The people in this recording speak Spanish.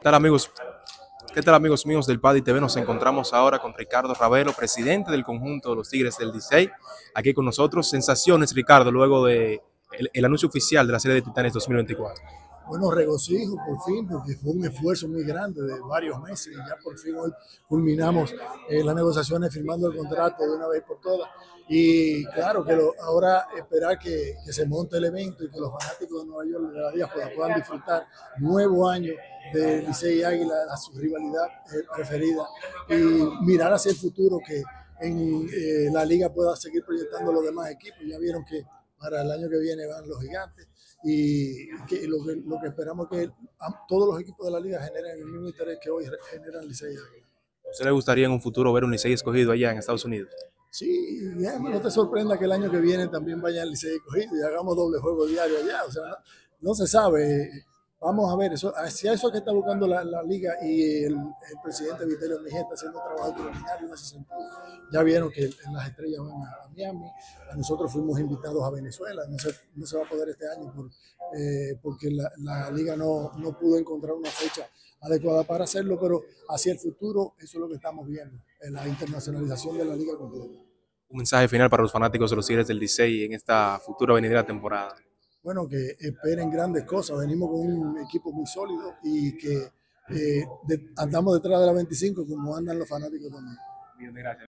tal amigos? ¿Qué tal amigos míos del PADI TV? Nos encontramos ahora con Ricardo Ravelo, presidente del conjunto de los Tigres del Licey, aquí con nosotros. Sensaciones, Ricardo, luego de el anuncio oficial de la Serie de Titanes 2024. Bueno, regocijo por fin, porque fue un esfuerzo muy grande de varios meses y ya por fin hoy culminamos las negociaciones firmando el contrato de una vez por todas. Y claro, que ahora esperar que se monte el evento y que los fanáticos de Nueva York, de la diáspora, puedan disfrutar nuevo año de Licey y Águila, a su rivalidad preferida, y mirar hacia el futuro, que en la liga pueda seguir proyectando los demás equipos. Ya vieron que para el año que viene van los Gigantes, y que lo que esperamos es que todos los equipos de la liga generen el mismo interés que hoy generan Licey. ¿A usted le gustaría en un futuro ver un Licey escogido allá en Estados Unidos? Sí, no te sorprenda que el año que viene también vaya el Licey escogido y hagamos doble juego diario allá. O sea, no se sabe. Vamos a ver, hacia eso que está buscando la liga, y el presidente Vitelio Mejía está haciendo un trabajo extraordinario en ese sentido. Ya vieron que las estrellas van a Miami, a nosotros fuimos invitados a Venezuela, no se va a poder este año porque la liga no pudo encontrar una fecha adecuada para hacerlo, pero hacia el futuro eso es lo que estamos viendo, la internacionalización de la liga completa. Un mensaje final para los fanáticos de los Tigres del Licey en esta futura venidera temporada. Bueno, que esperen grandes cosas. Venimos con un equipo muy sólido y que andamos detrás de la 25 como andan los fanáticos también. Bien, gracias.